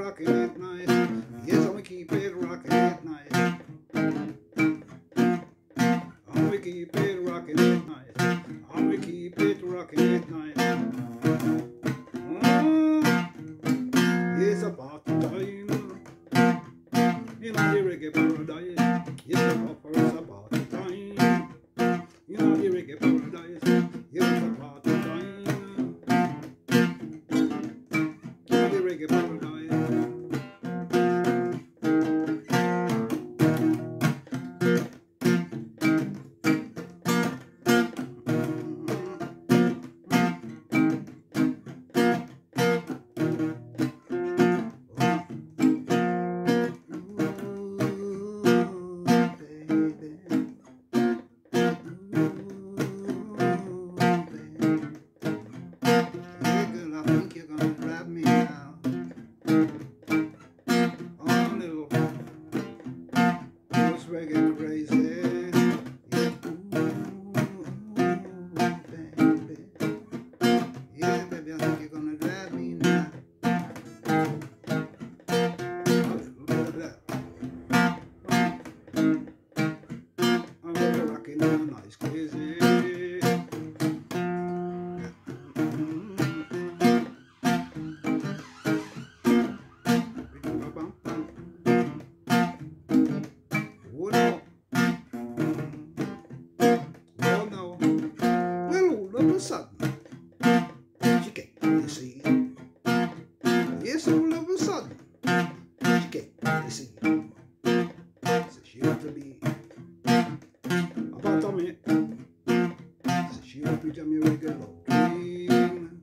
rocking it nice. Yes, I'ma keep it rocking it nice. I'ma keep it rocking it nice. I'ma keep it rocking it nice. It's a party time in the reggae paradise. Yes, the popper's a party time in the reggae paradise. Yes, a party time in the reggae paradise. Reggae crazy, yeah, baby, yeah, baby, I think you're gonna drive me now. I'm gonna rock it now, nice crazy. Sudden, she came, you see. Yes, all of a sudden, she came, you see. So she ought to be about a minute. So she ought to be me regular dream.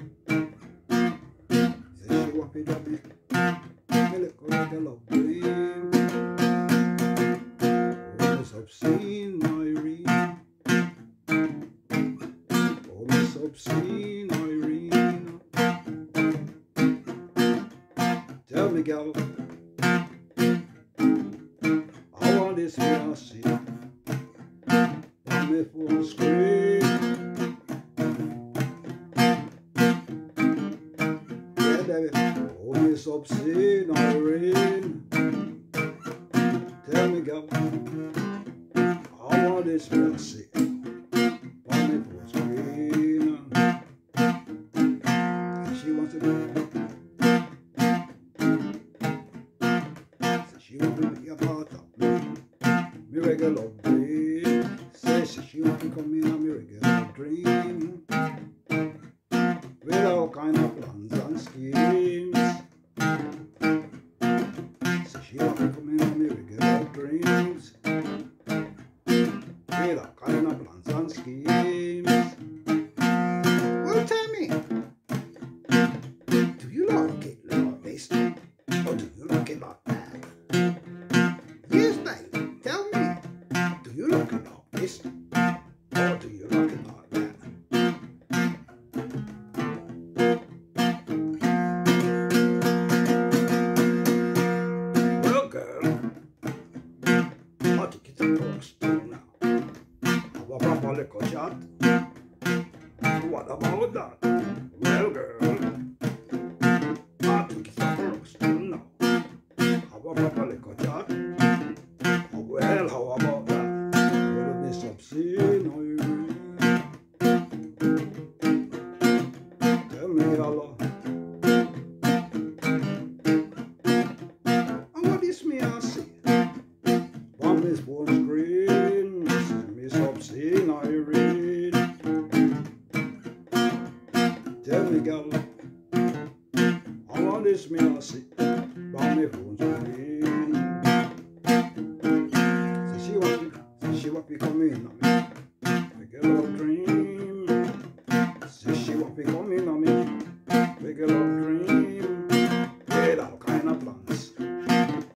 So she ought to be me little regular dream. Oh, Miss Obscene, Irene. Obscene, Irene. Tell me, gal, I want this fiancé on me phone screen. Yeah, baby. Oh, Miss Obscene, Irene. Tell me, gal, I want this fiancé on me phone screen. She wants to be, so she wants to be a part of me regular dream. Says she wants to come in on me regular dream with all kind of plans and schemes. So she wants to come in on me regular dreams with all kind of plans and schemes. Well, tell me, do you like it like this, or do you like it like that? Yes, baby, tell me, do you like it like this, or do you like it like that? Well, girl, I'll take you to the first now. Have a proper little chat. What about that? Well, girl, I think it's the first now. Have a proper little chat. Oh, well, how about that? Well, Miss Obscene, Irene. Tell me, hello. And what is me I see? On this phone screen, Miss Obscene, Irene. Tell me, girl, how this me I see on my phone screen. So she want to come in on me regular dream. So she want to come in on me